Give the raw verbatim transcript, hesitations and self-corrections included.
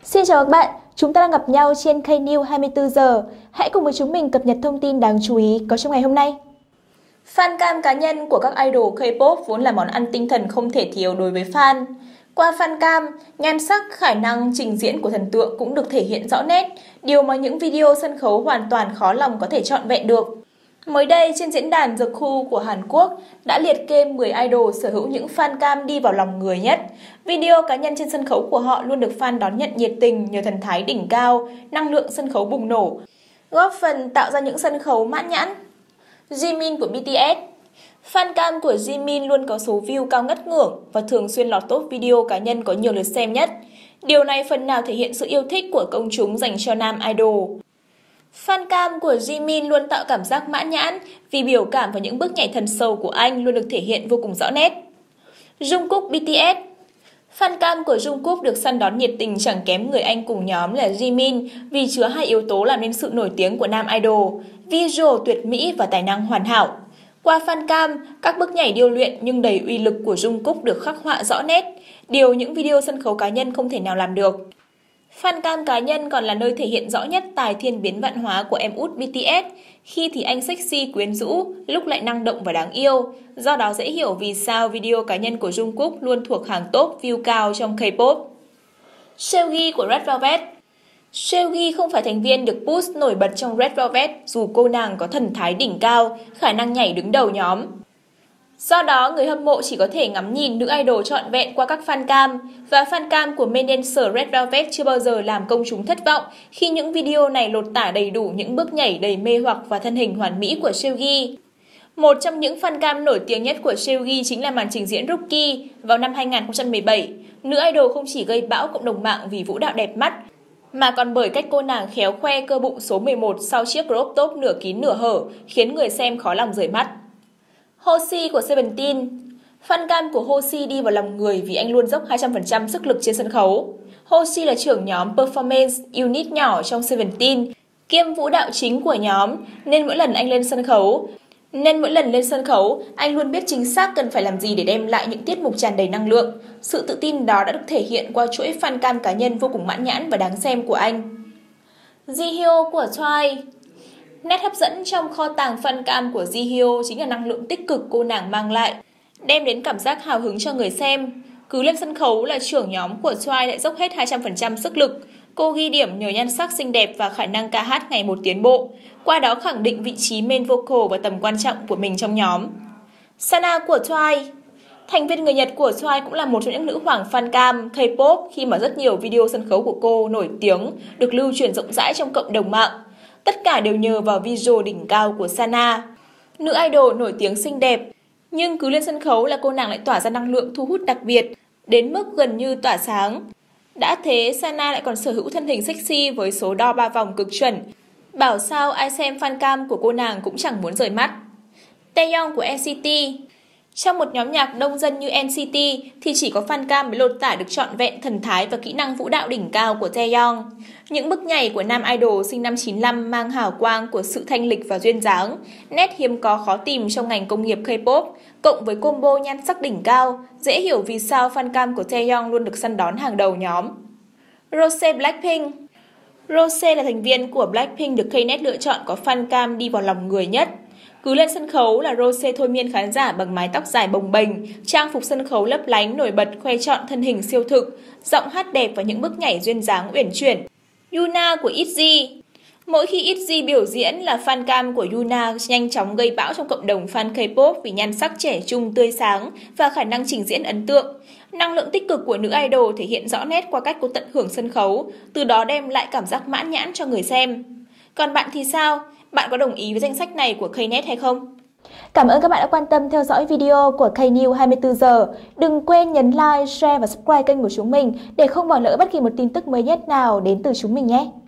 Xin chào các bạn, chúng ta đang gặp nhau trên K-News hai mươi tư giờ. Hãy cùng với chúng mình cập nhật thông tin đáng chú ý có trong ngày hôm nay. Fancam cá nhân của các idol K-pop vốn là món ăn tinh thần không thể thiếu đối với fan. Qua fancam, nhan sắc, khả năng trình diễn của thần tượng cũng được thể hiện rõ nét, điều mà những video sân khấu hoàn toàn khó lòng có thể trọn vẹn được. Mới đây, trên diễn đàn The Cool của Hàn Quốc đã liệt kê mười idol sở hữu những fancam đi vào lòng người nhất. Video cá nhân trên sân khấu của họ luôn được fan đón nhận nhiệt tình nhờ thần thái đỉnh cao, năng lượng sân khấu bùng nổ, góp phần tạo ra những sân khấu mãn nhãn. Jimin của bê tê ét. Fancam của Jimin luôn có số view cao ngất ngưởng và thường xuyên lọt top video cá nhân có nhiều lượt xem nhất. Điều này phần nào thể hiện sự yêu thích của công chúng dành cho nam idol. Fancam của Jimin luôn tạo cảm giác mãn nhãn vì biểu cảm và những bước nhảy thần sâu của anh luôn được thể hiện vô cùng rõ nét. Jungkook bê tê ét. Fancam của Jungkook được săn đón nhiệt tình chẳng kém người anh cùng nhóm là Jimin vì chứa hai yếu tố làm nên sự nổi tiếng của nam idol, visual tuyệt mỹ và tài năng hoàn hảo. Qua fancam, các bước nhảy điêu luyện nhưng đầy uy lực của Jungkook được khắc họa rõ nét, điều những video sân khấu cá nhân không thể nào làm được. Fancam cá nhân còn là nơi thể hiện rõ nhất tài thiên biến vạn hóa của em út bê tê ét, khi thì anh sexy quyến rũ, lúc lại năng động và đáng yêu. Do đó dễ hiểu vì sao video cá nhân của Jungkook luôn thuộc hàng top view cao trong K-pop. Seulgi của Red Velvet. Seulgi không phải thành viên được push nổi bật trong Red Velvet dù cô nàng có thần thái đỉnh cao, khả năng nhảy đứng đầu nhóm. Do đó, người hâm mộ chỉ có thể ngắm nhìn nữ idol trọn vẹn qua các fancam, và fancam của main dancer Red Velvet chưa bao giờ làm công chúng thất vọng khi những video này lột tả đầy đủ những bước nhảy đầy mê hoặc và thân hình hoàn mỹ của Seulgi. Một trong những fancam nổi tiếng nhất của Seulgi chính là màn trình diễn Rookie vào năm hai nghìn không trăm mười bảy. Nữ idol không chỉ gây bão cộng đồng mạng vì vũ đạo đẹp mắt, mà còn bởi cách cô nàng khéo khoe cơ bụng số mười một sau chiếc crop top nửa kín nửa hở khiến người xem khó lòng rời mắt. Hoshi của Seventeen. Fancam của Hoshi đi vào lòng người vì anh luôn dốc hai trăm phần trăm sức lực trên sân khấu. Hoshi là trưởng nhóm performance unit nhỏ trong Seventeen, kiêm vũ đạo chính của nhóm, nên mỗi lần anh lên sân khấu, nên mỗi lần lên sân khấu, anh luôn biết chính xác cần phải làm gì để đem lại những tiết mục tràn đầy năng lượng. Sự tự tin đó đã được thể hiện qua chuỗi fancam cá nhân vô cùng mãn nhãn và đáng xem của anh. Jihyo của Twice. Nét hấp dẫn trong kho tàng fancam của Jihyo chính là năng lượng tích cực cô nàng mang lại, đem đến cảm giác hào hứng cho người xem. Cứ lên sân khấu là trưởng nhóm của Twice lại dốc hết hai trăm phần trăm sức lực. Cô ghi điểm nhờ nhan sắc xinh đẹp và khả năng ca hát ngày một tiến bộ, qua đó khẳng định vị trí main vocal và tầm quan trọng của mình trong nhóm. Sana của Twice. Thành viên người Nhật của Twice cũng là một trong những nữ hoàng fancam K-pop khi mà rất nhiều video sân khấu của cô nổi tiếng được lưu truyền rộng rãi trong cộng đồng mạng. Tất cả đều nhờ vào visual đỉnh cao của Sana. Nữ idol nổi tiếng xinh đẹp, nhưng cứ lên sân khấu là cô nàng lại tỏa ra năng lượng thu hút đặc biệt, đến mức gần như tỏa sáng. Đã thế, Sana lại còn sở hữu thân hình sexy với số đo ba vòng cực chuẩn. Bảo sao ai xem fancam của cô nàng cũng chẳng muốn rời mắt. Taeyong của en xê tê. Trong một nhóm nhạc đông dân như en xê tê thì chỉ có fancam mới lột tả được trọn vẹn thần thái và kỹ năng vũ đạo đỉnh cao của Taeyong. Những bước nhảy của nam idol sinh năm chín lăm mang hào quang của sự thanh lịch và duyên dáng, nét hiếm có khó tìm trong ngành công nghiệp K-pop, cộng với combo nhan sắc đỉnh cao, dễ hiểu vì sao fancam của Taeyong luôn được săn đón hàng đầu nhóm. Rose Blackpink. Rose là thành viên của Blackpink được Knet lựa chọn có fancam đi vào lòng người nhất. Cứ lên sân khấu là Rose thôi miên khán giả bằng mái tóc dài bồng bềnh, trang phục sân khấu lấp lánh nổi bật khoe trọn thân hình siêu thực, giọng hát đẹp và những bước nhảy duyên dáng uyển chuyển. Yuna của i tê giê. Mỗi khi i tê giê biểu diễn là fancam của Yuna nhanh chóng gây bão trong cộng đồng fan K-pop vì nhan sắc trẻ trung tươi sáng và khả năng trình diễn ấn tượng. Năng lượng tích cực của nữ idol thể hiện rõ nét qua cách cô tận hưởng sân khấu, từ đó đem lại cảm giác mãn nhãn cho người xem. Còn bạn thì sao? Bạn có đồng ý với danh sách này của Knet hay không? Cảm ơn các bạn đã quan tâm theo dõi video của K-News hai mươi tư giờ. Đừng quên nhấn like, share và subscribe kênh của chúng mình để không bỏ lỡ bất kỳ một tin tức mới nhất nào đến từ chúng mình nhé.